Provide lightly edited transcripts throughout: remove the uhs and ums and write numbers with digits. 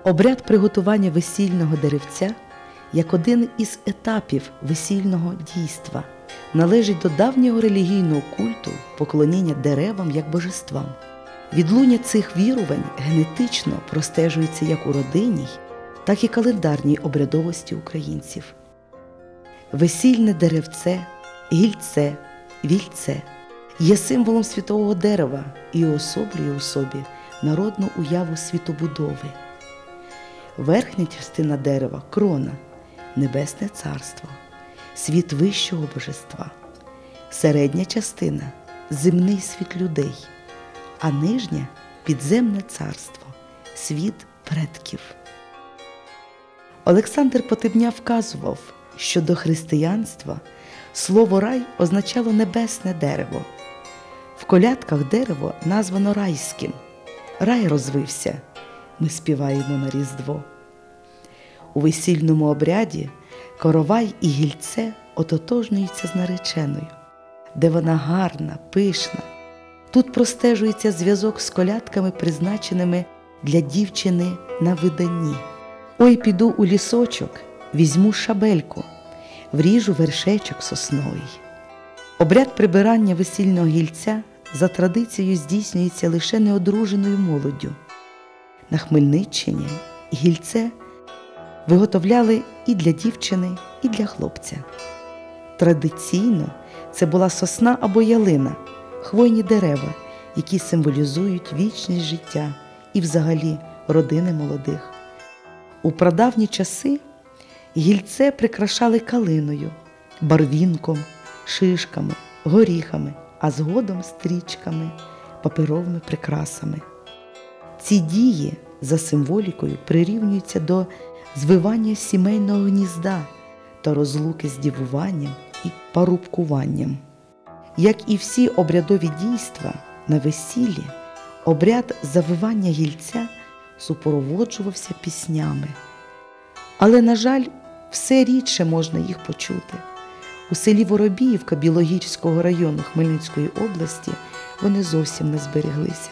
Обряд приготування весільного деревця, як один із етапів весільного дійства, належить до давнього релігійного культу поклоніння деревам як божествам. Відлуння цих вірувань генетично простежується як у родинній, так і календарній обрядовості українців. Весільне деревце, гільце, вільце є символом світового дерева і уособлює у собі народну уяву світобудови. Верхня частина дерева – крона, небесне царство, світ вищого божества. Середня частина – земний світ людей, а нижня – підземне царство, світ предків. Олександр Потебня вказував, що до християнства слово «рай» означало небесне дерево. В колядках дерево названо райським. Рай розвився, ми співаємо на Різдво. У весільному обряді коровай і гільце ототожнюються з нареченою, де вона гарна, пишна. Тут простежується зв'язок з колядками, призначеними для дівчини на виданні. «Ой, піду у лісочок, візьму шабельку, вріжу вершечок сосновий». Обряд прибирання весільного гільця за традицією здійснюється лише неодруженою молоддю. На Хмельниччині гільце виготовляли і для дівчини, і для хлопця. Традиційно це була сосна або ялина, хвойні дерева, які символізують вічність життя і взагалі родини молодих. У прадавні часи гільце прикрашали калиною, барвінком, шишками, горіхами, а згодом стрічками, паперовими прикрасами. Ці дії за символікою прирівнюються до звивання сімейного гнізда та розлуки з дівуванням і парубкуванням. Як і всі обрядові дійства на весіллі, обряд завивання гільця супроводжувався піснями. Але, на жаль, все рідше можна їх почути. У селі Воробіївка Білогірського району Хмельницької області вони зовсім не збереглися.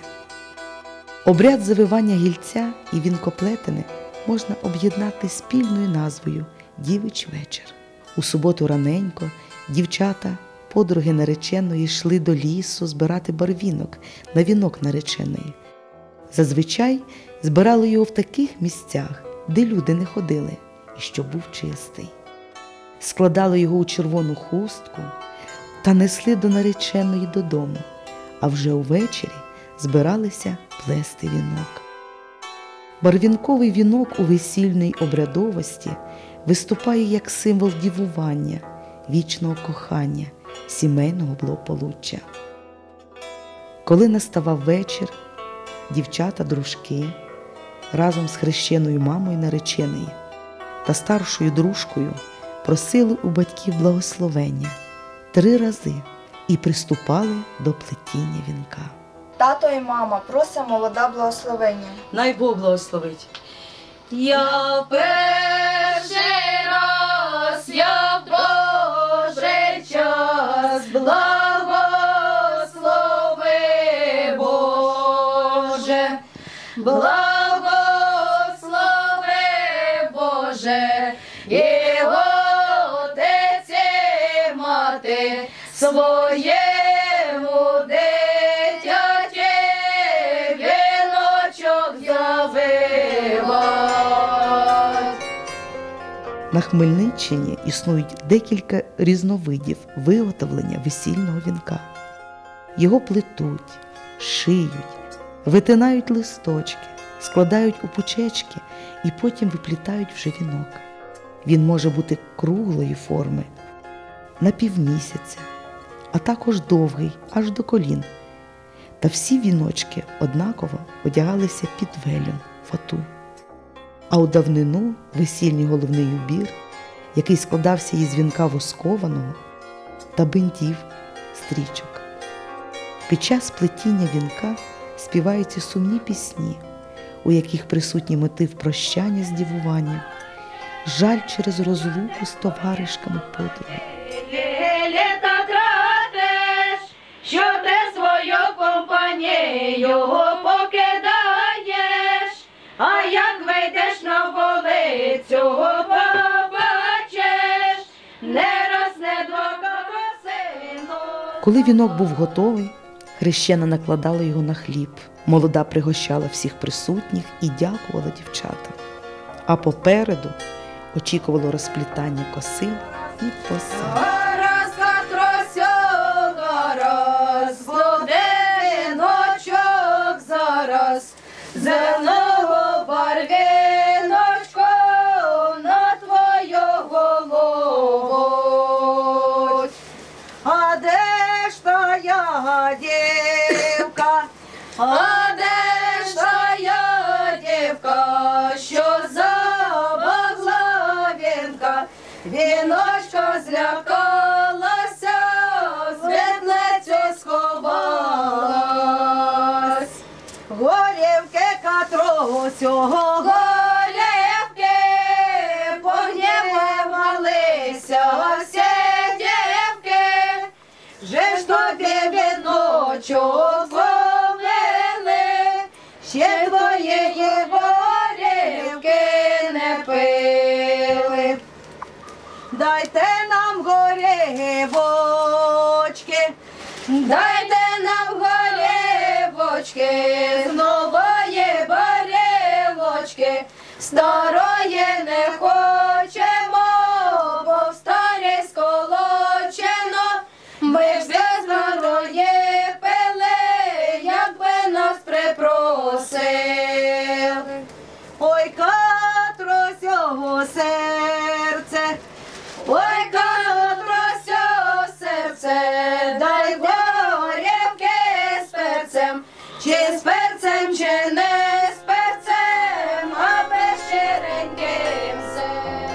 Обряд завивання гільця і вінкоплетени можна об'єднати спільною назвою «Дівич вечір». У суботу раненько дівчата, подруги нареченої, йшли до лісу збирати барвінок на вінок нареченої. Зазвичай збирали його в таких місцях, де люди не ходили і що був чистий. Складали його у червону хустку та несли до нареченої додому, а вже увечері збиралися плести вінок. Барвінковий вінок у весільній обрядовості виступає як символ дівування, вічного кохання, сімейного благополуччя. Коли наставав вечір, дівчата-дружки разом з хрещеною мамою нареченої та старшою дружкою просили у батьків благословення 3 рази і приступали до плетіння вінка. Тато і мама, просить молода благословення. Най Бог благословить. Я перший раз, я в Божий час, благослови Боже, благослови Боже, і отець і мати своєму дитяті віночок завивать. На Хмельниччині існують декілька різновидів виготовлення весільного вінка. Його плетуть, шиють, витинають листочки, складають у пучечки і потім виплітають вже вінок. Він може бути круглої форми, на півмісяця, а також довгий, аж до колін. Та всі віночки однаково одягалися під велюн, фату. А у давнину весільний головний убір, який складався із вінка воскованого та бинтів, стрічок. Під час плетіння вінка співаються сумні пісні, у яких присутній мотив прощання з дівуванням, жаль через розлуку з товаришками подруги. Літа тратиш, що ти свою компанію покидаєш, а як вийдеш цього побачиш, не раз, не два, сину. Коли вінок був готовий, хрещена накладала його на хліб. Молода пригощала всіх присутніх і дякувала дівчатам. А попереду очікувало розплітання коси і посад. Гаразд, Катруся, гаразд, буде віночок зараз, зеленого барвіночку на твою голову. А де ж тая дівка? А де ж тая дівка, що забагла вінка, віночка злякалася, світлицю сховалась. Голівки Катрусю, Голівки погнівалися всі дівки, же ж тобі віночок зловили, ще твоєї горівки не пили. дайте нам горівочки, Дайте нам горівочки, з нової барілочки, старої не хочемо, бо в старій сколочено. Ми ж без старої пили, якби нас припросили. ой, Катрусю, серце, Ой, Катруся, серце, дай горівки з перцем, чи з перцем, чи не з перцем, аби щиреньким все.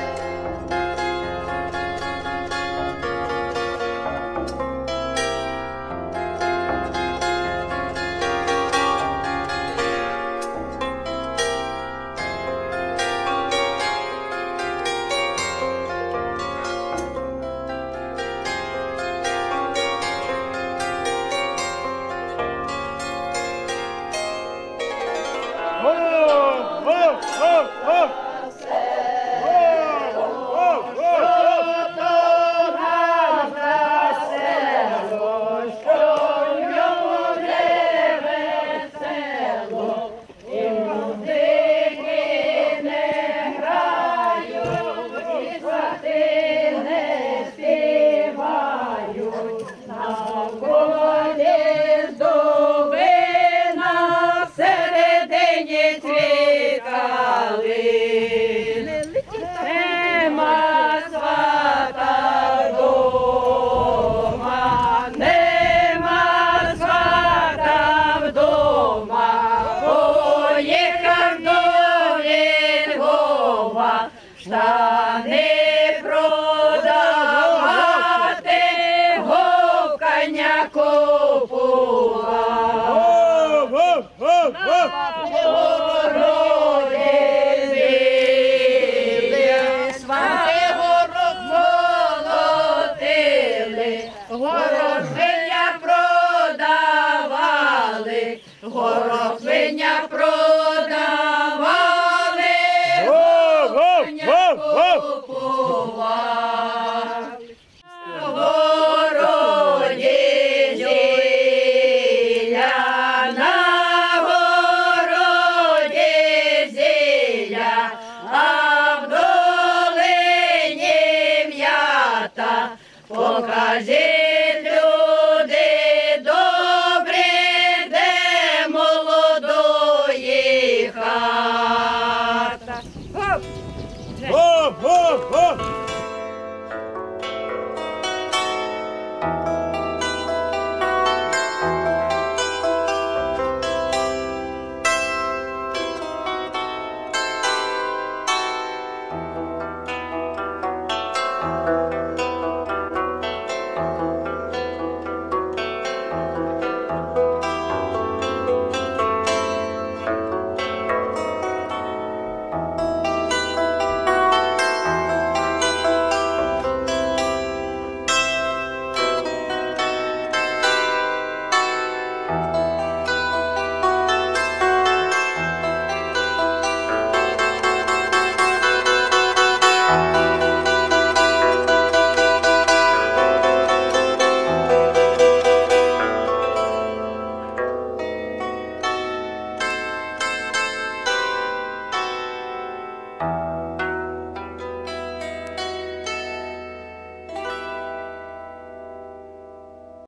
Штани продавати, говкання купував. На городі зілля, свати город молотили, городвиня продавали, городвиня продавали, говкання купував. На городі зілля, на городі зілля, а в долині м'ята, покажи